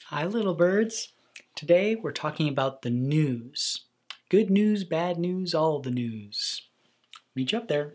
Hi, little birds. Today we're talking about the news. Good news, bad news, all the news. Meet you up there.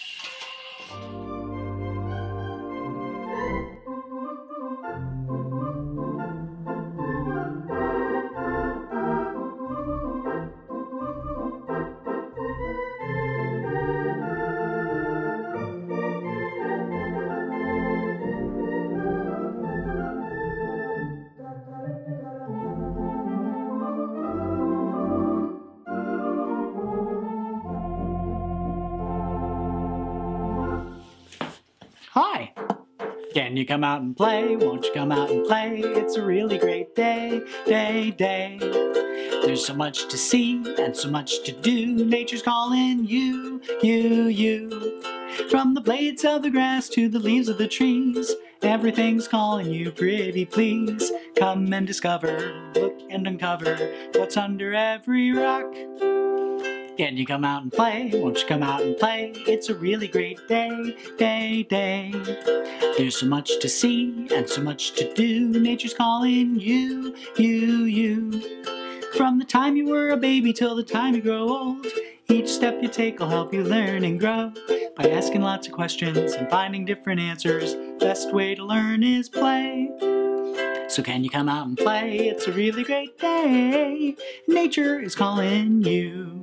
Hi! Can you come out and play? Won't you come out and play? It's a really great day. There's so much to see and so much to do. Nature's calling you. From the blades of the grass to the leaves of the trees, everything's calling you, pretty please. Come and discover, look and uncover what's under every rock. Can you come out and play? Won't you come out and play? It's a really great day. There's so much to see and so much to do. Nature's calling you. From the time you were a baby till the time you grow old, each step you take will help you learn and grow. By asking lots of questions and finding different answers, best way to learn is play. So can you come out and play? It's a really great day. Nature is calling you.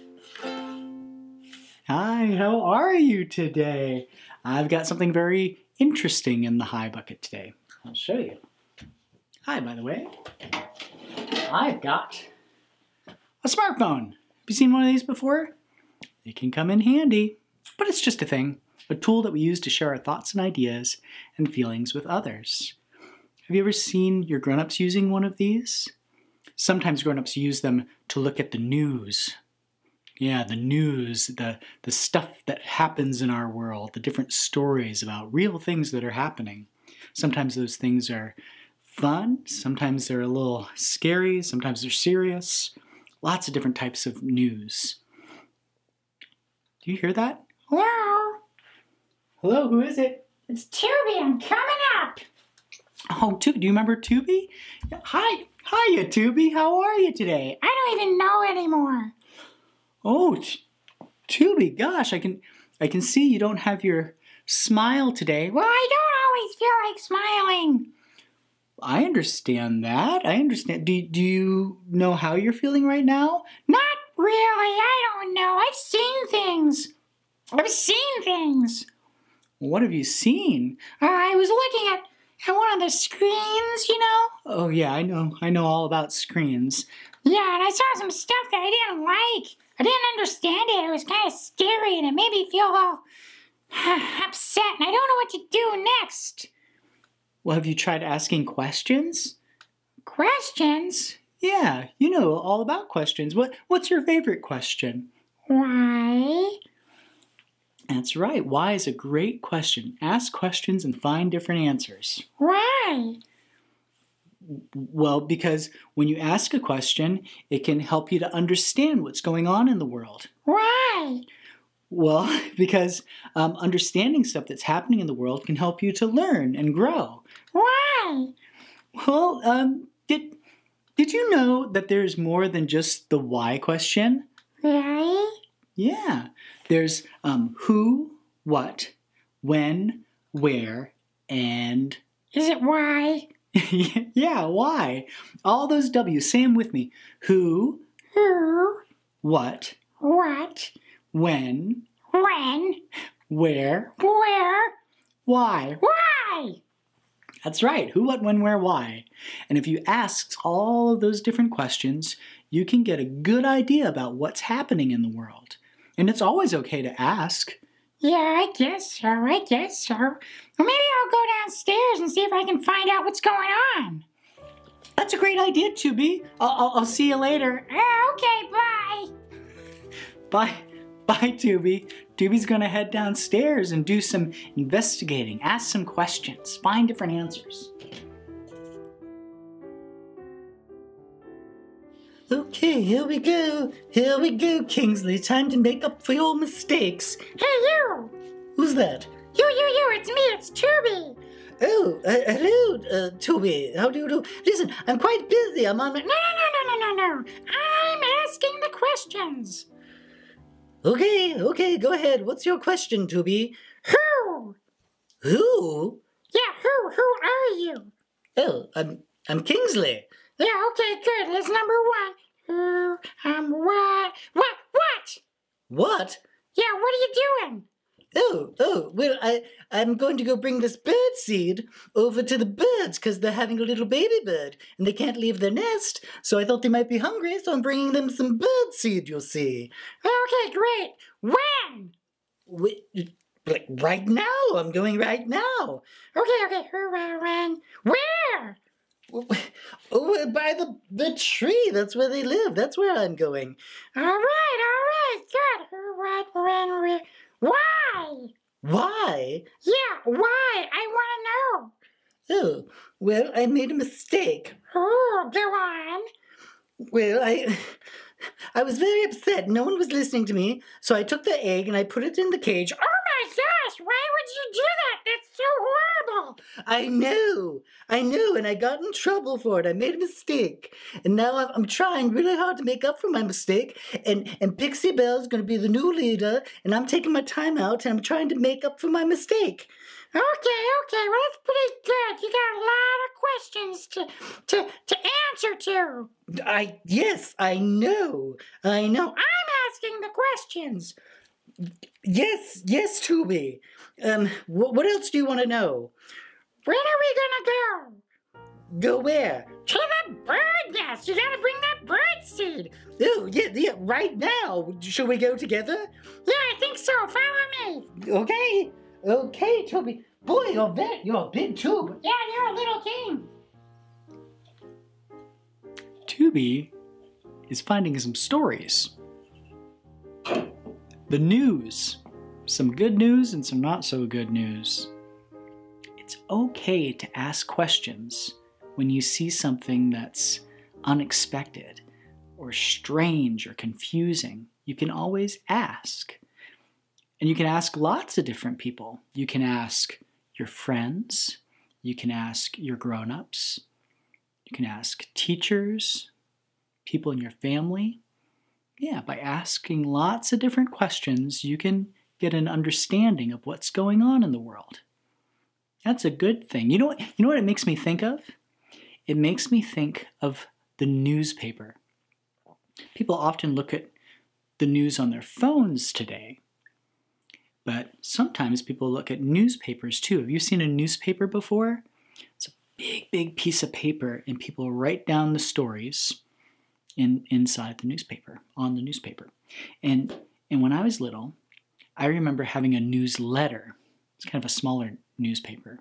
Hi, how are you today? I've got something very interesting in the hi bucket today. I'll show you. Hi, by the way. I've got a smartphone. Have you seen one of these before? It can come in handy, but it's just a thing, a tool that we use to share our thoughts and ideas and feelings with others. Have you ever seen your grown-ups using one of these? Sometimes grown-ups use them to look at the news. Yeah, the news, the stuff that happens in our world, the different stories about real things that are happening. Sometimes those things are fun, sometimes they're a little scary, sometimes they're serious. Lots of different types of news. Do you hear that? Hello? Hello, who is it? It's Tubey, I'm coming up. Oh, Tubey, do you remember Tubey? Hiya, Tubey, how are you today? I don't even know anymore. Oh, Tubey, gosh, I can see you don't have your smile today. Well, I don't always feel like smiling. I understand that. I understand. Do you know how you're feeling right now? Not really. I don't know. I've seen things. What have you seen? I was looking at one of the screens, you know? Oh, yeah, I know all about screens. Yeah, and I saw some stuff that I didn't like. I didn't understand it. It was kind of scary, and it made me feel all upset, and I don't know what to do next. Well, have you tried asking questions? Questions? Yeah, you know all about questions. What's your favorite question? Why? That's right. Why is a great question. Ask questions and find different answers. Why? Well, because when you ask a question, it can help you to understand what's going on in the world. Why? Well, because understanding stuff that's happening in the world can help you to learn and grow. Why? Well, did you know that there's more than just the why question? Really? Yeah. There's who, what, when, where, and... Is it why? Yeah, why? All those W's. Say them with me. Who, what, when, where, why. Why? That's right. Who, what, when, where, why. And if you ask all of those different questions, you can get a good idea about what's happening in the world. And it's always okay to ask. Yeah, I guess so. Well, maybe I'll go downstairs and see if I can find out what's going on. That's a great idea, Tubey. I'll see you later. Okay, bye. Bye, Tubey. Tubey's gonna head downstairs and do some investigating, ask some questions, find different answers. Okay, here we go, Kingsley. Time to make up for your mistakes. Hey, you! Who's that? You, it's me, it's Tubey. Oh, hello, Tubey. How do you do? Listen, I'm quite busy. I'm on my... No. I'm asking the questions. Okay, go ahead. What's your question, Tubey? Who? Who? Yeah, who are you? Oh, I'm Kingsley. Yeah, okay, good. That's number one. Who, what? What? Yeah, what are you doing? Well, I'm going to go bring this birdseed over to the birds because they're having a little baby bird and they can't leave their nest. So I thought they might be hungry, so I'm bringing them some birdseed, you'll see. Okay, great. When? Like right now. I'm going right now. Okay, who, when? Where? Over by the tree. That's where they live. That's where I'm going. All right, good. Who, what, when, where? Why? Why? Yeah, why? I want to know. Oh, well, I made a mistake. Oh, go on. Well, I was very upset. No one was listening to me, so I took the egg and I put it in the cage. Oh my gosh, why would you do that? That's so horrible. I know, and I got in trouble for it. I made a mistake, and now I'm trying really hard to make up for my mistake, and Pixie Belle's going to be the new leader, and I'm taking my time out, and I'm trying to make up for my mistake. Okay, well, that's pretty good. You got a lot of questions to answer to. Yes, I know. I'm asking the questions. Yes, Tubey. What else do you want to know? When are we gonna go? Go where? To the bird nest. You gotta bring that bird seed. Oh, yeah, right now. Shall we go together? Yeah, I think so. Follow me. Okay, Tubey. Boy, you're a big tube. Yeah, you're a little king. Tubey is finding some stories. The news. Some good news and some not so good news. It's okay to ask questions when you see something that's unexpected or strange or confusing. You can always ask. And you can ask lots of different people. You can ask your friends. You can ask your grown-ups. You can ask teachers, people in your family. Yeah, by asking lots of different questions, you can get an understanding of what's going on in the world. That's a good thing. You know what it makes me think of? It makes me think of the newspaper. People often look at the news on their phones today, but sometimes people look at newspapers too. Have you seen a newspaper before? It's a big piece of paper, and people write down the stories inside the newspaper, on the newspaper. And when I was little, I remember having a newsletter. It's kind of a smaller newspaper.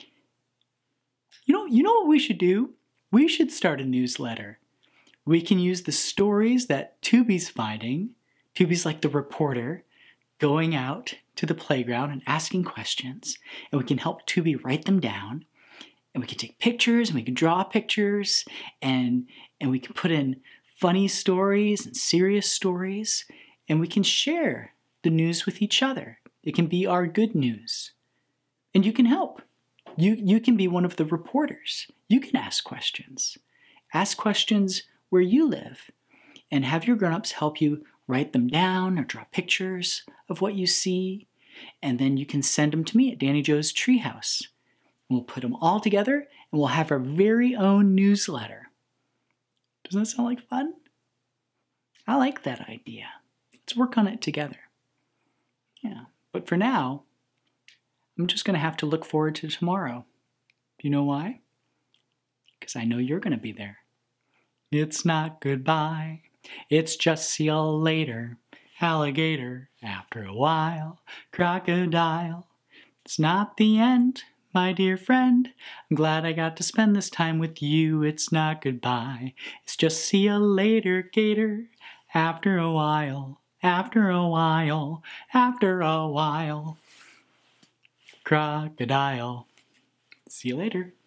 You know what we should do? We should start a newsletter. We can use the stories that Tubey's finding. Tubey's like the reporter going out to the playground and asking questions. And we can help Tubey write them down. And we can take pictures and we can draw pictures. And we can put in funny stories and serious stories. And we can share the news with each other. It can be our good news. And you can help. You can be one of the reporters. You can ask questions. Ask questions where you live. And have your grown-ups help you write them down or draw pictures of what you see. And then you can send them to me at Danny Joe's Treehouse. We'll put them all together and we'll have our very own newsletter. Doesn't that sound like fun? I like that idea. Let's work on it together. Yeah, but for now, I'm just going to have to look forward to tomorrow. Do you know why? Because I know you're going to be there. It's not goodbye. It's just see you later. Alligator, after a while. Crocodile. It's not the end, my dear friend. I'm glad I got to spend this time with you. It's not goodbye. It's just see you later, Gator. After a while. After a while. After a while. Crocodile. See you later.